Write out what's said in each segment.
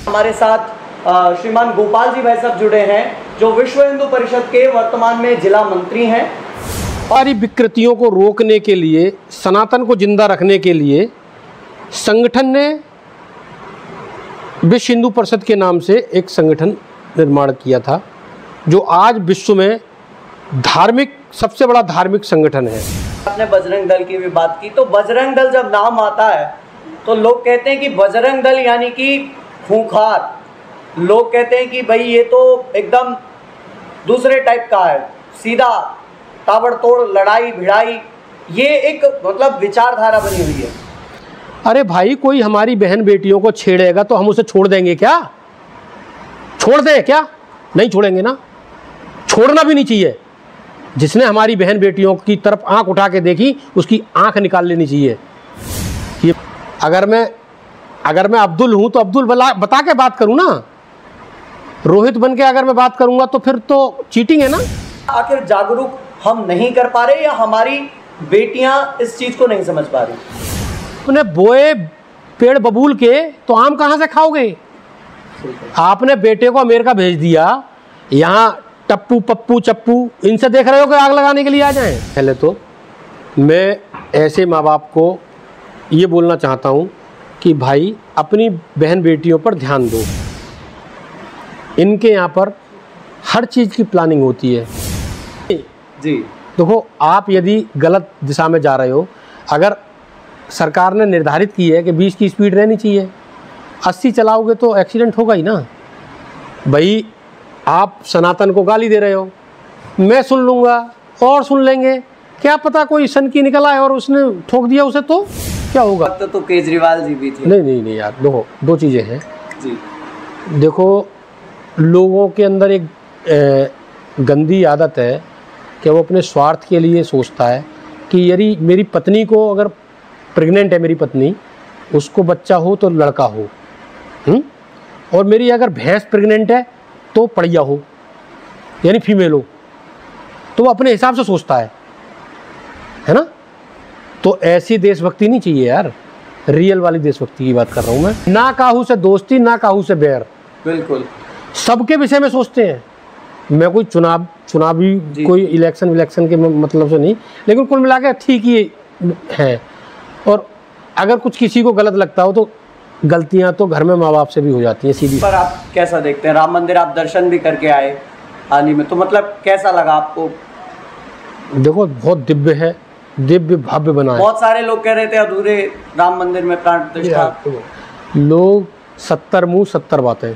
हमारे साथ श्रीमान गोपाल जी भाई साहब जुड़े हैं, जो विश्व हिंदू परिषद के वर्तमान में जिला मंत्री हैं। सारी विकृतियों को रोकने के लिए, सनातन को जिंदा रखने के लिए संगठन ने विश्व हिंदू परिषद के नाम से एक संगठन निर्माण किया था, जो आज विश्व में सबसे बड़ा धार्मिक संगठन है। आपने बजरंग दल की भी बात की, तो बजरंग दल जब नाम आता है तो लोग कहते हैं कि बजरंग दल यानी कि खूंखार। लोग कहते हैं कि भाई ये तो एकदम दूसरे टाइप का है, सीधा ताबड़तोड़ लड़ाई भिड़ाई, ये एक मतलब विचारधारा बनी हुई है। अरे भाई, कोई हमारी बहन बेटियों को छेड़ेगा तो हम उसे छोड़ देंगे क्या? छोड़ दें क्या? नहीं छोड़ेंगे ना, छोड़ना भी नहीं चाहिए। जिसने हमारी बहन बेटियों की तरफ आंख उठा के देखी, उसकी आंख निकाल लेनी चाहिए। कि अगर मैं अब्दुल हूं तो अब्दुल बता के बात करूं ना, रोहित बन के अगर मैं बात करूंगा तो फिर तो चीटिंग है ना। आखिर जागरूक हम नहीं कर पा रहे या हमारी बेटियां इस चीज को नहीं समझ पा रही? आपने बोए पेड़ बबूल के तो आम कहां से खाओगे? आपने बेटे को अमेरिका भेज दिया, यहाँ टप्पू पप्पू चप्पू इनसे देख रहे हो कि आग लगाने के लिए आ जाएं। पहले तो मैं ऐसे माँ बाप को ये बोलना चाहता हूँ कि भाई अपनी बहन बेटियों पर ध्यान दो। इनके यहाँ पर हर चीज़ की प्लानिंग होती है जी। देखो, आप यदि गलत दिशा में जा रहे हो, अगर सरकार ने निर्धारित की है कि 20 की स्पीड रहनी चाहिए, 80 चलाओगे तो एक्सीडेंट होगा ही ना। भाई आप सनातन को गाली दे रहे हो, मैं सुन लूँगा और सुन लेंगे, क्या पता कोई सन की निकल आए और उसने ठोक दिया उसे, तो क्या होगा? तो केजरीवाल जी भी थे। नहीं यार, देखो दो चीज़ें हैं जी। देखो, लोगों के अंदर एक गंदी आदत है कि वो अपने स्वार्थ के लिए सोचता है कि यदि मेरी पत्नी को, अगर प्रेग्नेंट है मेरी पत्नी, उसको बच्चा हो तो लड़का हो, और मेरी अगर भैंस प्रेग्नेंट है तो पड़िया हो, यानी फीमेल हो, तो वो अपने हिसाब से सोचता है ना। तो ऐसी देशभक्ति नहीं चाहिए यार, रियल वाली देशभक्ति की बात कर रहा हूँ मैं। ना काहू से दोस्ती, ना काहू से बैर। बिल्कुल सबके विषय में सोचते हैं। मैं कोई चुनावी कोई इलेक्शन के मतलब से नहीं, लेकिन कुल मिला के ठीक ही है। और अगर कुछ किसी को गलत लगता हो तो गलतियां तो घर में माँ बाप से भी हो जाती हैं सीधी। पर आप कैसा देखते हैं, राम मंदिर आप दर्शन भी करके आए हाल ही में, तो मतलब कैसा लगा आपको? देखो, बहुत दिव्य है, दिव्य भव्य बना है। बहुत सारे लोग कह रहे थे अधूरे राम मंदिर में प्राण प्रतिष्ठा। लोग 70 मुंह 70 बातें।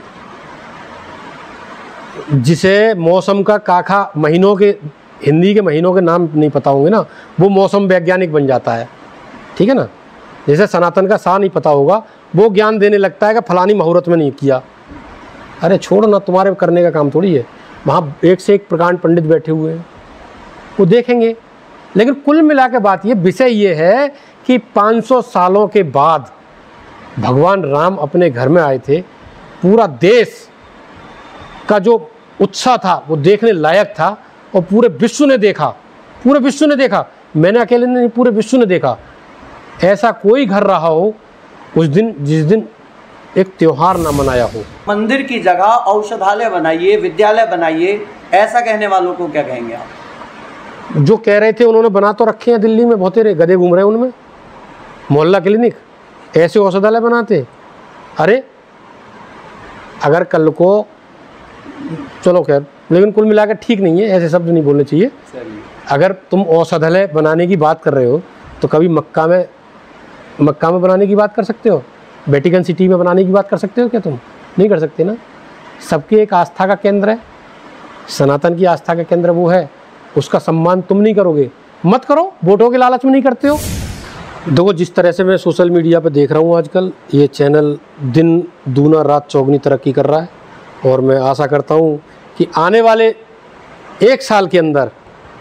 जिसे मौसम का काखा महीनों के, हिंदी के महीनों के नाम नहीं पता होंगे ना, वो मौसम वैज्ञानिक बन जाता है, ठीक है ना। जैसे सनातन का सा नहीं पता होगा, वो ज्ञान देने लगता है कि फलानी मुहूर्त में नहीं किया। अरे छोड़ो ना, तुम्हारे करने का काम थोड़ी है। वहाँ एक से एक प्रकांड पंडित बैठे हुए हैं, वो देखेंगे। लेकिन कुल मिला के बात ये, विषय ये है कि 500 सालों के बाद भगवान राम अपने घर में आए थे। पूरा देश का जो उत्साह था वो देखने लायक था, और पूरे विश्व ने देखा। मैंने अकेले नहीं, पूरे विश्व ने देखा। ऐसा कोई घर रहा हो उस दिन जिस दिन एक त्योहार ना मनाया हो। मंदिर की जगह औषधालय बनाइए, विद्यालय बनाइए, ऐसा कहने वालों को क्या कहेंगे आप? जो कह रहे थे उन्होंने बना तो रखे हैं, दिल्ली में बहुत तेरे गधे घूम रहे हैं उनमें, मोहल्ला क्लिनिक, ऐसे औषधालय बनाते। अरे अगर कल को, चलो खैर, लेकिन कुल मिलाकर ठीक नहीं है, ऐसे शब्द नहीं बोलने चाहिए। अगर तुम औषधालय बनाने की बात कर रहे हो तो कभी मक्का में बनाने की बात कर सकते हो? वेटिकन सिटी में बनाने की बात कर सकते हो क्या? तुम नहीं कर सकते ना। सबकी एक आस्था का केंद्र है, सनातन की आस्था का केंद्र वो है, उसका सम्मान तुम नहीं करोगे, मत करो, वोटों के लालच में नहीं करते हो। देखो, जिस तरह से मैं सोशल मीडिया पर देख रहा हूँ आजकल, ये चैनल दिन दूना रात चौगनी तरक्की कर रहा है, और मैं आशा करता हूँ कि आने वाले 1 साल के अंदर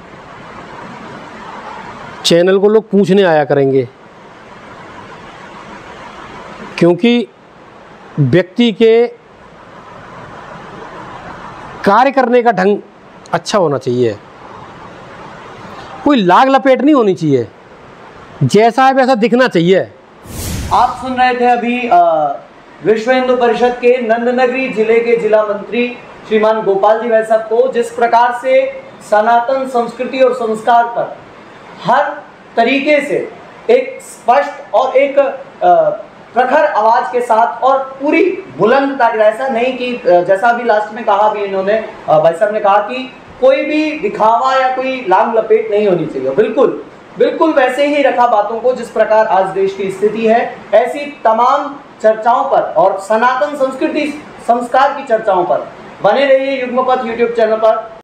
चैनल को लोग पूछने आया करेंगे, क्योंकि व्यक्ति के कार्य करने का ढंग अच्छा होना चाहिए, कोई लाग लपेट नहीं होनी चाहिए, जैसा है वैसा दिखना चाहिए। आप सुन रहे थे अभी विश्व हिंदू परिषद के नंदनगरी जिले के जिला मंत्री श्रीमान गोपाल जी भाई साहब को जिस प्रकार से सनातन संस्कृति और संस्कार पर हर तरीके से एक स्पष्ट और एक प्रखर आवाज के साथ और पूरी बुलंदता, ऐसा नहीं कि जैसा अभी लास्ट में कहा भी इन्होंने, भाई साहब ने कहा कि कोई भी दिखावा या कोई लांग लपेट नहीं होनी चाहिए, बिल्कुल बिल्कुल वैसे ही रखा बातों को जिस प्रकार आज देश की स्थिति है। ऐसी तमाम चर्चाओं पर और सनातन संस्कृति संस्कार की चर्चाओं पर बने रहिए युग्मपथ यूट्यूब चैनल पर।